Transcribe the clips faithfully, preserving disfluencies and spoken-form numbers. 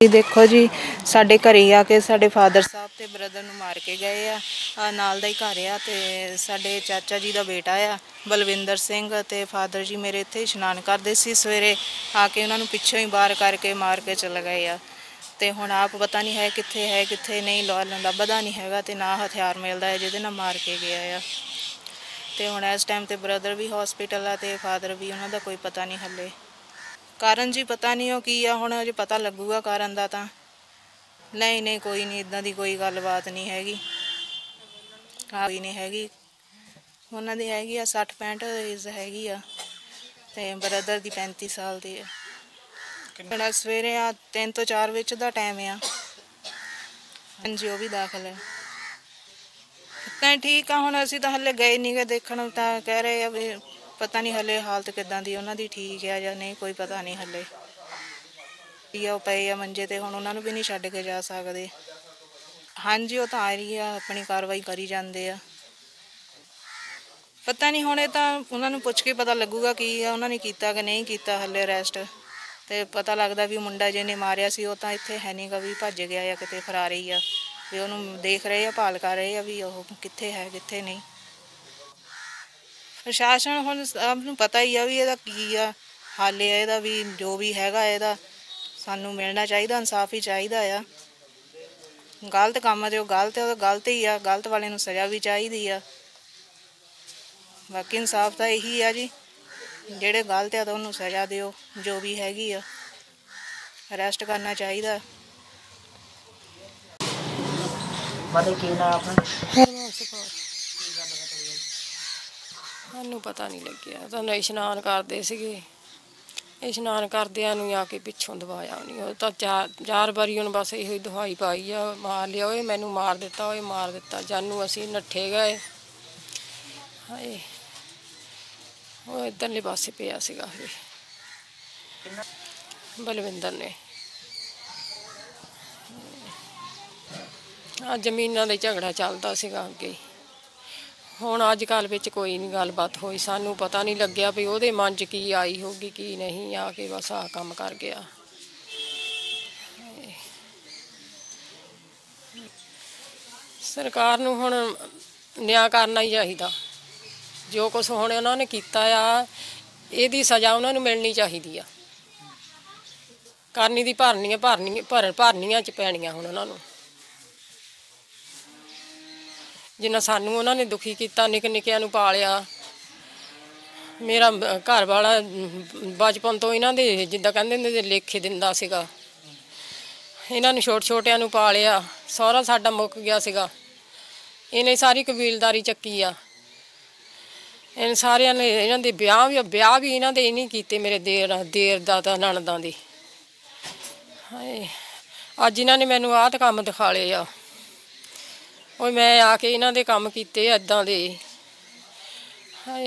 देखो जी साडे घरे आके साडे फादर साहब ते ब्रदर नूं मार के गए आ। नाल दा ही घर आ ते साडे चाचा जी दा बेटा आ बलविंदर सिंह ते फादर जी मेरे इत्थे इशनान करदे सी। सवेरे आके उन्हां नूं पिछों ही बाहर करके मार के चले गए आ ते हुण आप पता नहीं है कित्थे है कित्थे नहीं लभदा नहीं हैगा ते ना हथियार मिलदा है जिहदे नाल मार के गया आ। ते हुण इस टाइम ते ब्रदर भी हॉस्पिटल आ ते फादर भी उन्हां दा कोई पता नहीं हले। कारण जी पता नहीं हो की आ हुण अजे पता लगूगा कारण दा तां। नहीं नहीं कोई नहीं इदां दी कोई गलबात नहीं हैगी। कोई नहीं हैगी उन्हां दी हैगी आ सठ पैंठ एज हैगी आ ते ब्रदर दी पैंती साल दी आ। बड़ा सवेरे आ तीन तो चार विच दा टाइम आ। हां जी वो भी दाखल है तां ठीक आ। हुण असीं तां हले गए नहीं गे देखण तां कह रहे आ भी पता नहीं हले हालत किदां दी उन्हां दी ठीक है जां नहीं कोई पता नहीं हले। ਉਹ ਪਏ ਆ ਮੰਜੇ ਤੇ ਹੁਣ ਉਹਨਾਂ ਨੂੰ ਵੀ ਨਹੀਂ ਛੱਡ ਕੇ ਜਾ ਸਕਦੇ। ਹਾਂਜੀ ਉਹ ਤਾਂ ਆ ਰਹੀ ਆ ਆਪਣੀ ਕਾਰਵਾਈ ਕਰੀ ਜਾਂਦੇ ਆ। ਪਤਾ ਨਹੀਂ ਹੁਣ ਇਹ ਤਾਂ ਉਹਨਾਂ ਨੂੰ ਪੁੱਛ ਕੇ ਪਤਾ ਲੱਗੂਗਾ ਕੀ ਆ ਉਹਨਾਂ ਨੇ ਕੀਤਾ ਕਿ ਨਹੀਂ ਕੀਤਾ ਹਲੇ ਅਰੈਸਟ ਤੇ ਪਤਾ ਲੱਗਦਾ ਵੀ ਮੁੰਡਾ ਜਿਹਨੇ ਮਾਰਿਆ ਸੀ ਉਹ ਤਾਂ ਇੱਥੇ ਹੈ ਨਹੀਂ ਗਾ ਵੀ ਭੱਜ ਗਿਆ ਆ ਕਿਤੇ ਫਰਾਰ ਹੀ ਆ ਵੀ ਉਹਨੂੰ ਦੇਖ ਰਹੇ ਆ ਭਾਲ ਕਰ ਰਹੇ ਆ ਵੀ ਉਹ ਕਿੱਥੇ ਹੈ ਕਿੱਥੇ ਨਹੀਂ। ਪ੍ਰਸ਼ਾਸਨ ਹੁਣ ਸਭ ਨੂੰ ਪਤਾ ਹੀ ਆ ਵੀ ਇਹਦਾ ਕੀ ਆ ਹੱਲ ਆ ਇਹਦਾ ਵੀ ਜੋ ਵੀ ਹੈਗਾ ਇਹਦਾ सानू मिलना चाहिए इंसाफ ही चाहिए आ। गलत काम है जो गलत है गलत ही आ गलत वाले नूं सज़ा भी चाहिए आ। बाकी इंसाफ तो यही है जी जेड़े गलत है तो उन्होंने सज़ा दिओ जो भी हैगी आ अरैसट करना चाहिए। सानू पता नहीं लग्या तो इशनान करते सीगे इशनान करदियां नूं आके पिछों दवाया नहीं वो तो चार चार बारी उन्हें बस यो दवाई पाई आ मार लिया ओए मैनू मार दिता ओए मार दिता जानू असी नट्ठे गए। हाए वो इधरले पासे पिया सीगा बलविंदर ने आ जमीनां दा झगड़ा चलदा सीगा अगे ਹੁਣ ਅੱਜ ਕੱਲ੍ਹ ਵਿੱਚ ਕੋਈ नहीं गलबात होई सानू पता नहीं लग्या भी ਉਹਦੇ मन च की आई होगी की नहीं आके बस आ काम कर गया। सरकार नूं हुण न्याय करना ही चाहिए जो कुछ हुण उन्होंने कीता आ इहदी सज़ा उन्होंने मिलनी चाहिए आ। करनी दी भरनी भरनी भर भरनियां च पैणियां हुण उन्होंने जिन्ना सानू उन्होंने दुखी किया निक निक्कियां नूं पालिया। मेरा घर वाला बचपन तो इन्हां दे जिद्दां कहंदे हुंदे लेखे दिंदा सीगा इन्हां नूं छोटे छोटियां नूं पालिया सहुरा साडा मुक गया सीगा इन्हें सारी कबीलदारी चक्की आ। इन सारियां ने इन्हां दे ब्याह भी ब्याह भी इन्हां दे नहीं कीते मेरे देर देर दा तां नणदां दे। हाए अज इन्हां ने मैनूं आह तां कम दिखा लए आ ਉਹ मैं आके इन्हां दे काम कीते इदां दे। हाए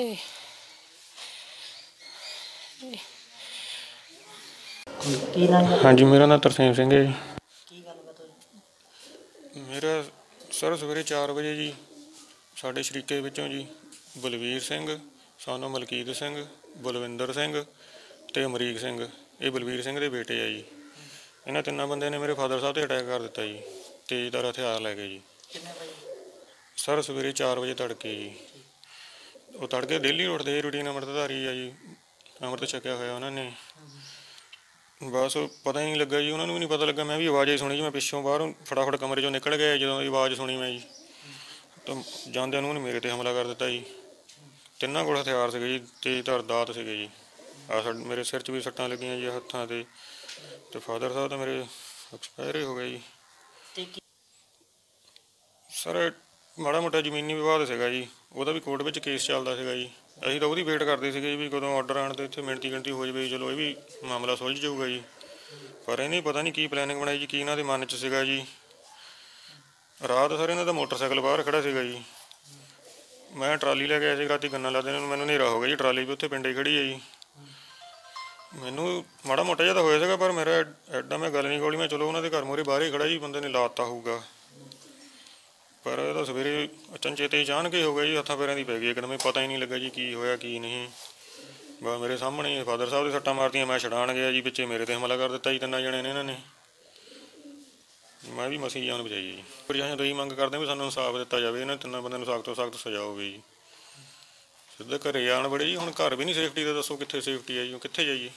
हाँ जी मेरा नाम तरसेम सिंह है। मेरा सर सवेरे चार बजे जी साढ़े शरीके विचों जी बलवीर सिंह सानू मलकीत सिंह बलविंदर सिंह ते अमरीक सिंह ये बलवीर सिंह के बेटे है जी। इन्हां तिन्नां बंदे ने मेरे फादर साहब ते अटैक कर दिता जी तेज़धार हथियार लै गए जी। सर सवेरे चार बजे तड़के जी वो तड़के डेली उठते ही रूटीन अमृतधारी है जी अमृत छकिया होया उन्होंने बस पता ही नहीं लगा जी उन्होंने भी नहीं पता लगा। मैं भी आवाज़ ही सुनी जी मैं पिछों बाहर फटाफट कमरे चों निकल गया जो आवाज़ सुनी मैं जी तो जांदे उन्होंने मेरे ते हमला कर दिता जी। तिन्नां कोल हथियार सीगे जी तेज़धार दात सीगे जी आ मेरे सिर च भी सट्टां लगियां जी हत्थां ते ते फादर साहब तो मेरे एक्सपायर हो गए जी। सर माड़ा मोटा जमीनी विवाद सीगा जी ਉਹਦਾ भी कोर्ट में केस चलता सीगा जी ਅਸੀਂ ਤਾਂ ਉਹਦੀ ਵੇਟ ਕਰਦੇ ਸੀਗੇ ਵੀ ਕਦੋਂ ਆਰਡਰ ਆਉਣ 'ਤੇ ਇੱਥੇ ਮਿਣਤੀ ਗਿਣਤੀ ਹੋ ਜਾਵੇ ਚਲੋ ਇਹ ਵੀ ਮਾਮਲਾ ਸੁਲਝ ਜਾਊਗਾ ਜੀ। ਪਰ ਇਹਨੇ ਪਤਾ ਨਹੀਂ ਕੀ ਪਲੈਨਿੰਗ ਬਣਾਈ ਜੀ ਕੀ ਇਹਨਾਂ ਦੇ ਮਨ 'ਚ ਸੀਗਾ ਜੀ। ਰਾਤ ਸਰ ਇਹਨਾਂ ਦਾ ਮੋਟਰਸਾਈਕਲ ਬਾਹਰ ਖੜ੍ਹਾ ਸੀਗਾ ਜੀ ਮੈਂ ਟਰਾਲੀ ਲੈ ਕੇ ਆਇਆ ਸੀ ਰਾਤੀ ਗੰਨਾ ਲਾਦੇ ਨੂੰ ਮੈਨੂੰ ਹਨੇਰਾ ਹੋ ਗਿਆ ਜੀ ਟਰਾਲੀ ਵੀ ਉੱਥੇ ਪਿੰਡੇ ਖੜ੍ਹੀ ਹੈ ਜੀ। ਮੈਨੂੰ ਮਾੜਾ ਮੋਟਾ ਜਿਹਾ ਤਾਂ ਹੋਇਆ ਸੀਗਾ ਪਰ ਮੇਰਾ ਐਡਾ ਮੈਂ ਗੱਲ ਨਹੀਂ ਖੋਲ੍ਹੀ ਮੈਂ ਚਲੋ ਉਹਨਾਂ ਦੇ ਘਰ ਮੂਹਰੇ ਬਾਹਰ ਹੀ ਖੜ੍ਹਾ ਜੀ ਬੰਦੇ ਨੇ ਲਾ ਦਿੱਤਾ ਹੋਊਗਾ पर तो सवेरे अचनचेते अचानक ही हो गया जी हत्थां पैरां दी पै गई एकदम पता ही नहीं लगा जी की होया की नहीं। बस मेरे सामने फादर साहब ने सट्टां मारतियां मैं छड़ाण गया जी पिछे मेरे ते हमला कर दिता जी तिन्नां जणे ने इन्हां ने ਮੈਂ ਵੀ ਮਸੀਂ ਜਾਨ ਬਚਾਈ ਜੀ। ਪ੍ਰਸ਼ਾਸਨ ਤੋਂ ਇਹੀ ਮੰਗ ਕਰਦੇ ਵੀ ਸਾਨੂੰ ਇਨਸਾਫ ਦਿੱਤਾ ਜਾਵੇ, ਇਹਨਾਂ ਤਿੰਨਾਂ ਬੰਦਿਆਂ ਨੂੰ ਸਖਤ ਤੋਂ ਸਖਤ ਸਜ਼ਾ ਹੋਵੇ ਜੀ। ਸਿੱਧੇ ਘਰੇ ਜਾਣ ਬੜੇ ਜੀ, ਹੁਣ ਘਰ ਵੀ ਨਹੀਂ ਸੇਫਟੀ ਦਾ, ਦੱਸੋ ਕਿੱਥੇ ਸੇਫਟੀ ਹੈ ਜੀ, ਕਿੱਥੇ ਜਾਈਏ।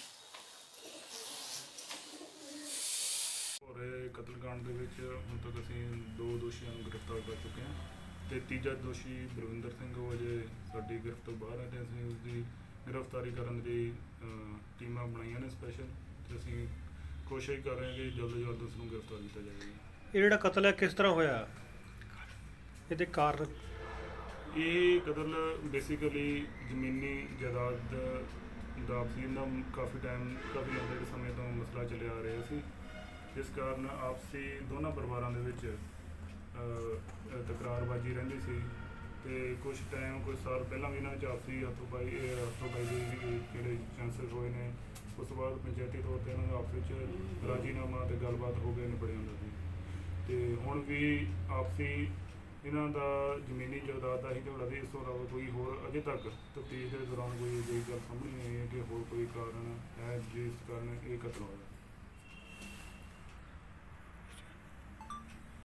ਹੋਰੇ ਕਤਲकांड ਦੇ ਵਿੱਚ ਹੁਣ ਤੱਕ ਅਸੀਂ ਦੋ ਦੋਸ਼ੀਆਂ ਨੂੰ ਗ੍ਰਿਫਤਾਰ ਕਰ ਚੁੱਕੇ ਹਾਂ ਅਤੇ ਤੀਜਾ ਦੋਸ਼ੀ ਬਲਵਿੰਦਰ ਸਿੰਘ ਉਹ ਅਜੇ ਸਾਡੀ ਗ੍ਰਿਫਤ ਤੋਂ ਬਾਹਰ ਹੈ ਅਤੇ ਅਸੀਂ ਉਸਦੀ ਗ੍ਰਿਫਤਾਰੀ ਕਰਨ ਲਈ ਟੀਮਾਂ ਬਣਾਈਆਂ ਨੇ ਸਪੈਸ਼ਲ, ਅਤੇ ਅਸੀਂ ਕੋਸ਼ਿਸ਼ ਕਰ ਰਹੇ ਹਾਂ ਕਿ ਜਲਦ ਤੋਂ ਜਲਦ ਉਸ ਨੂੰ ਗ੍ਰਿਫਤਾਰ ਕੀਤਾ ਜਾਵੇ। ਇਹ ਜਿਹੜਾ ਕਤਲ ਹੈ ਕਿਸ ਤਰ੍ਹਾਂ ਹੋਇਆ, ਇਹਦੇ ਕਾਰਨ? ਇਹ ਕਤਲ ਬੇਸਿਕਲੀ ਜ਼ਮੀਨੀ ਜਾਇਦਾਦ ਦਾ ਆਪਸੀ ਦਾ ਕਾਫੀ ਟਾਈਮ ਕਾਫੀ ਲੰਬੇ ਸਮੇਂ ਤੋਂ ਮਸਲਾ ਚੱਲਿਆ ਆ ਰਿਹਾ ਸੀ, ਜਿਸ ਕਾਰਨ ਆਪਸੀ ਦੋਨਾਂ ਪਰਿਵਾਰਾਂ ਦੇ ਵਿੱਚ ਤਕਰਾਰਬਾਜ਼ੀ ਰਹਿੰਦੀ ਸੀ ਅਤੇ ਕੁਛ ਟਾਈਮ ਕੁਛ ਸਾਲ ਪਹਿਲਾਂ ਵੀ ਇਹਨਾਂ ਵਿੱਚ ਆਪਸੀ ਹੱਥੋਂ-ਪਾਈ ਹੱਥੋਂ-ਪਾਈ ਦੇ ਜਿਹੜੇ ਚਾਂਸਸ ਹੋਏ ਨੇ। ਉਸ ਤੋਂ ਬਾਅਦ ਪੰਚਾਇਤੀ ਤੌਰ 'ਤੇ ਇਹਨਾਂ ਦਾ ਆਪਸ ਵਿੱਚ ਰਾਜੀਨਾਮਾ ਅਤੇ ਗੱਲਬਾਤ ਹੋ ਕੇ ਨਿਬੜ ਜਾਂਦਾ ਸੀ, ਅਤੇ ਹੁਣ ਵੀ ਆਪਸੀ ਇਹਨਾਂ ਦਾ ਜ਼ਮੀਨੀ ਜਾਇਦਾਦ ਦਾ ਹੀ ਝਗੜਾ ਸੀ। ਇਸ ਤੋਂ ਇਲਾਵਾ ਕੋਈ ਹੋਰ ਅਜੇ ਤੱਕ ਤਫਤੀਸ਼ ਦੇ ਦੌਰਾਨ ਕੋਈ ਅਜਿਹੀ ਗੱਲ ਸਾਹਮਣੇ ਨਹੀਂ ਆਈ ਹੈ ਕਿ ਹੋਰ ਕੋਈ ਕਾਰਨ ਹੈ ਜਿਸ ਕਾਰਨ ਇਹ ਕਤਲ ਹੋਇਆ।